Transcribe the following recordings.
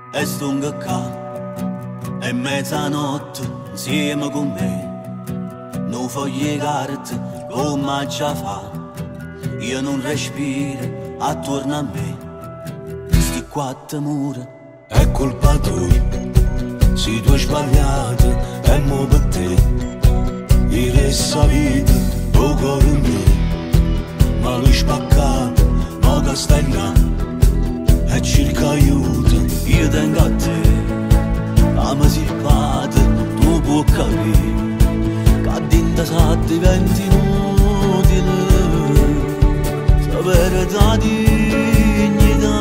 E stunga qua, è mezzanotte insieme con me. Non foglie carte, come già fa. Io non respiro attorno a me. Sti quattro mura è colpa tua. Se tu hai sbagliato è mo per te. E resta vita, o cuore mio. Ma lui spaccato, ma che stai là. E cerca aiuto, io tengo a te. Ama si padre, tu puoi capire che dinta sa diventi inutile. Sapere la dignità.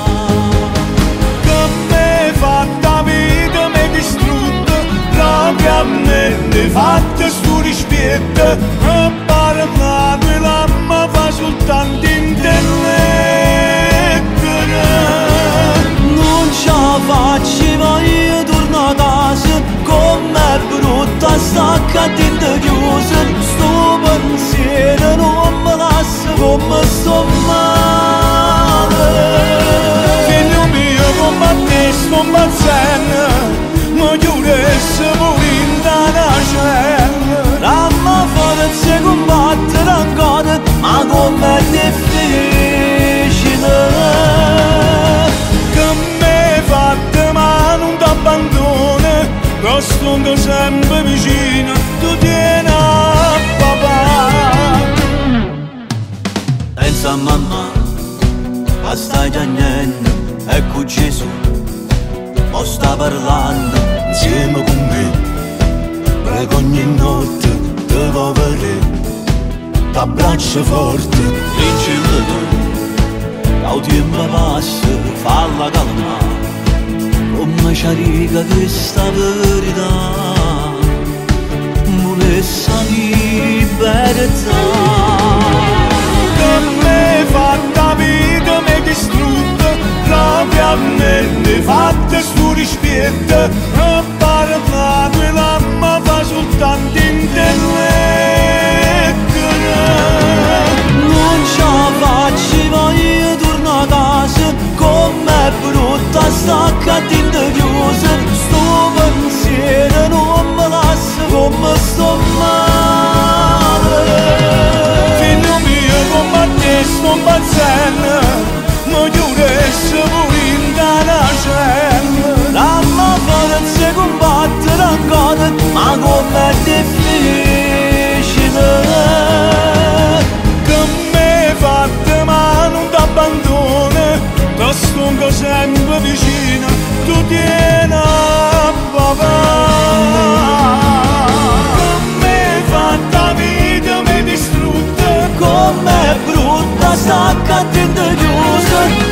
Che m'hai fatta vita, m'hai distrutto. Proprio a me ne fatta sto rispetto. A parlare la mi fa soltanto Non ce la faccio, voglio tornare a casa. Com'è brutta stacca dentro chiusa. Sto pensiero non mi lascia come sto male. Figlio mio, come a te sto impazzendo. Mi chiudessi pure in una cella. La mia forza è combattere ancora, ma com'è difficile. Che m'hai fatta ma non t'abbandona. Che sto sempre vicino, tu tieni a papà. Pensa a mamma, a stai piangendo, ecco Gesù, mo sta parlando insieme con me. Prego ogni notte, te vuoi vedere, t'abbraccio forte, vincila tu. Il tempo passa, falla calmare, come ci arriva questa verità. Volesse libertà. Che m'hai fatta vita, m'hai distrutto. Proprio a me ne fatta sto rispetto. A parlare la mi fa soltanto Non ce la faccio, voglio tornare a casa. Com'è brutta stacca dentro chiusa. Sto pensiero non mi lascia come sto male. Figlio mio, come a te sto impazzendo. Mi chiudessi pure in una cella. La mia forza è combattere ancora, ma com'è difficile. Che m'hai fatta ma non t'abbandona. Ti sto sempre vicino, tu tieni a papà. Che m'hai fatta vita, m'hai distrutta. Com'è brutta stacca dentro chiusa.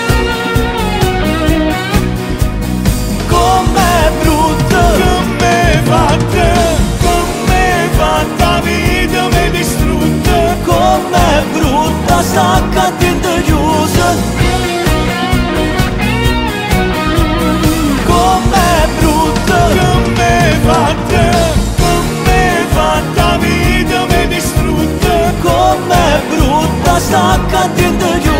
Com'è brutta. Che m'hai fatta vita, m'hai distrutta. Com'è brutta stacca dentro chiusa. Com'è brutta. Che m'hai fatta vita, m'hai distrutta. Com'è brutta stacca dentro chiusa.